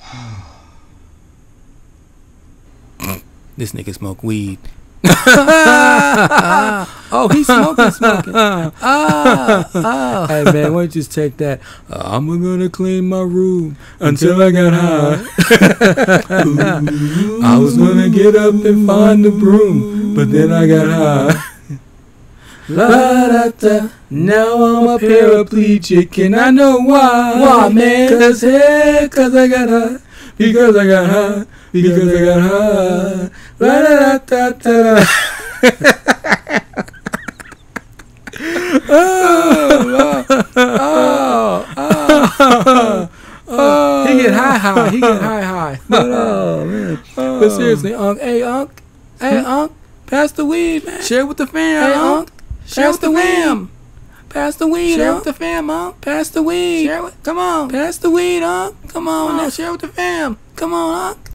This nigga smoke weed. Oh, he's smoking. Hey man, why don't you just take that? I'm gonna clean my room until I got high. I was gonna get up and find the broom, but then I got high. La-da-da. Now I'm a paraplegic and I know why. Why, man? Cause I got high. Because I got high. Because I got high. La-da-da-da-da-da. He get high. Oh man. But seriously, hey Unc, pass the weed, man. Share with the fam, hey Unc. Share with the fam. Pass the weed, share with the fam, Unc. Pass the weed. Come on. Pass the weed, Unc. Come on now, share with the fam. Come on, Unc.